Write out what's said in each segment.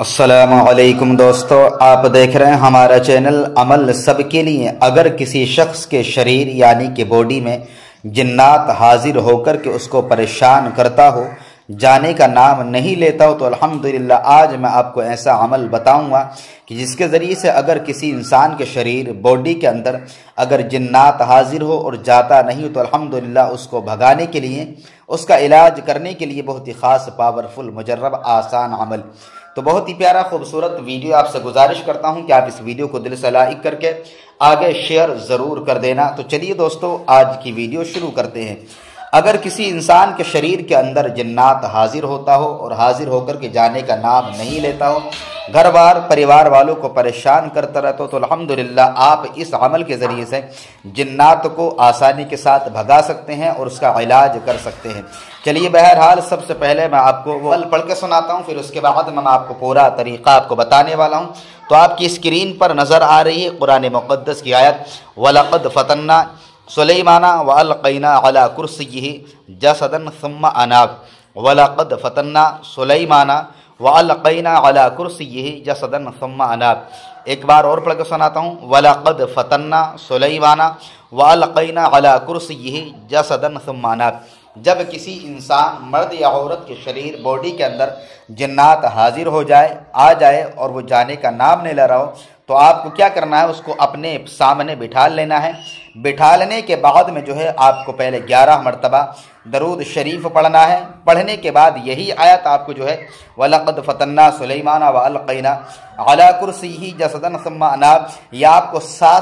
अस्सलामुअलैकुम दोस्तों, आप देख रहे हैं हमारा चैनल अमल सब के लिए। अगर किसी शख्स के शरीर यानी कि बॉडी में जिन्नात हाजिर होकर के उसको परेशान करता हो, जाने का नाम नहीं लेता हो, तो अल्हम्दुलिल्लाह आज मैं आपको ऐसा अमल बताऊंगा कि जिसके ज़रिए से अगर किसी इंसान के शरीर बॉडी के अंदर अगर जिन्नात हाजिर हो और जाता नहीं हो, तो अल्हम्दुलिल्लाह उसको भगाने के लिए, उसका इलाज करने के लिए बहुत ही ख़ास पावरफुल मुजर्रब आसान अमल। तो बहुत ही प्यारा खूबसूरत वीडियो आपसे गुजारिश करता हूं कि आप इस वीडियो को दिल से लाइक करके आगे शेयर ज़रूर कर देना। तो चलिए दोस्तों, आज की वीडियो शुरू करते हैं। अगर किसी इंसान के शरीर के अंदर जिन्नात हाजिर होता हो और हाजिर होकर के जाने का नाम नहीं लेता हो, घर बार परिवार वालों को परेशान करता रहता हो, तो अल्हम्दुलिल्लाह आप इस अमल के ज़रिए से जिन्नात को आसानी के साथ भगा सकते हैं और उसका इलाज कर सकते हैं। चलिए बहरहाल सबसे पहले मैं आपको वो अमल पढ़ के सुनाता हूँ, फिर उसके बाद मैं आपको पूरा तरीक़ा आपको बताने वाला हूँ। तो आपकी स्क्रीन पर नज़र आ रही है कुरान मुक़द्दस की आयत, वलक़द फ़तन्ना सुलैमाना व अलक़ैना अला कुर्सिय्यिही जसदन सुम्मा अनाब। वलक़द फ़तन्ना सुलैमाना व अलक़ैना अला कुर्सिय्यिही जसदन सुम्मा अनाब। एक बार और पढ़ के सुनाता हूँ, वलक़द फ़तन्ना सुलैमाना व अलक़ैना अला कुर्सिय्यिही जसदन सुम्मा अनाब। जब किसी इंसान मर्द या औरत के शरीर बॉडी के अंदर जिन्नात हाजिर हो जाए, आ जाए और वो जाने का नाम नहीं ले रहा हो, तो आपको क्या करना है, उसको अपने सामने बिठा लेना है। बिठा लेने के बाद में जो है आपको पहले 11 मरतबा दरूद शरीफ पढ़ना है। पढ़ने के बाद यही आयत आपको जो है वलक़द फ़तन्ना सुलैमाना व अलक़ैना अला कुर्सिय्यिही जसदन सुम्मा अनाब, यह आपको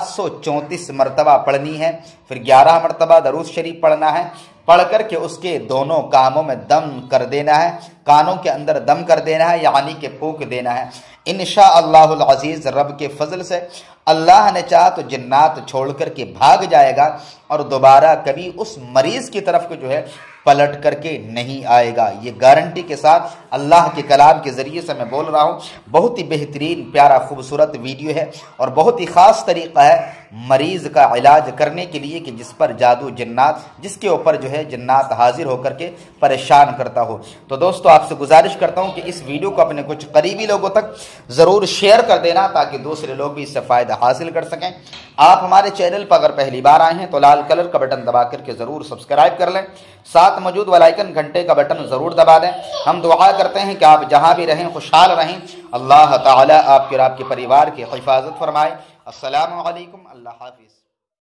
734 मरतबा पढ़नी है। फिर 11 मरतबा दरूद शरीफ पढ़ना है। पढ़ कर के उसके दोनों कानों में दम कर देना है, कानों के अंदर दम कर देना है, यानी कि फूंक देना है। इंशाअल्लाहुल अज़ीज़ रब के फजल से अल्लाह ने चाहा तो जिन्नात छोड़ कर के भाग जाएगा और दोबारा कभी उस मरीज की तरफ को जो है पलट करके नहीं आएगा। ये गारंटी के साथ अल्लाह के कलाम के ज़रिए से मैं बोल रहा हूँ। बहुत ही बेहतरीन प्यारा खूबसूरत वीडियो है और बहुत ही ख़ास तरीक़ा है मरीज़ का इलाज करने के लिए कि जिस पर जादू जिन्नात, जिसके ऊपर जो है जिन्नात हाजिर होकर के परेशान करता हो। तो दोस्तों आपसे गुजारिश करता हूँ कि इस वीडियो को अपने कुछ करीबी लोगों तक ज़रूर शेयर कर देना ताकि दूसरे लोग भी इससे फ़ायदा हासिल कर सकें। आप हमारे चैनल पर अगर पहली बार आए हैं तो लाल कलर का बटन दबा करके ज़रूर सब्सक्राइब कर लें, साथ मौजूद वाला आइकन घंटे का बटन ज़रूर दबा दें। हम दुआ करते हैं कि आप जहाँ भी रहें खुशहाल रहें, अल्लाह ताला आपके और आपके परिवार की हिफाजत फरमाए। अस्सलामु अलैकुम, अल्लाह हाफिज़।